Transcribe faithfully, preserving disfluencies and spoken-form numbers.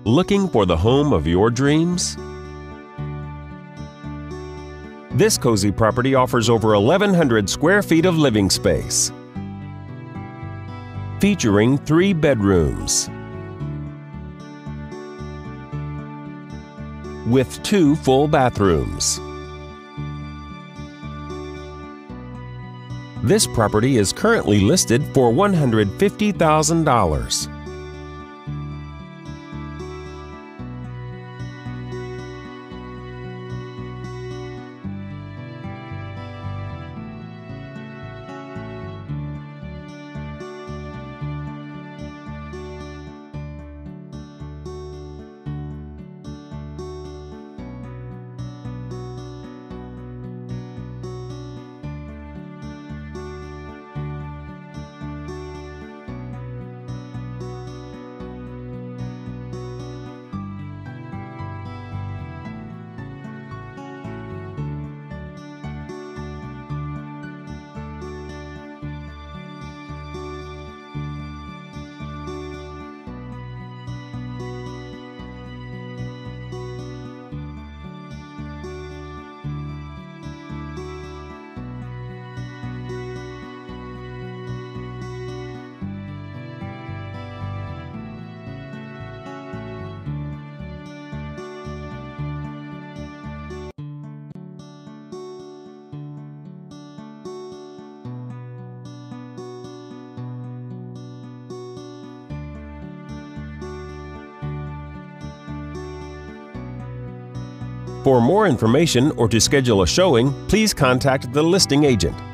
Looking for the home of your dreams? This cozy property offers over eleven hundred square feet of living space, featuring three bedrooms with two full bathrooms. This property is currently listed for one hundred fifty thousand dollars. For more information or to schedule a showing, please contact the listing agent.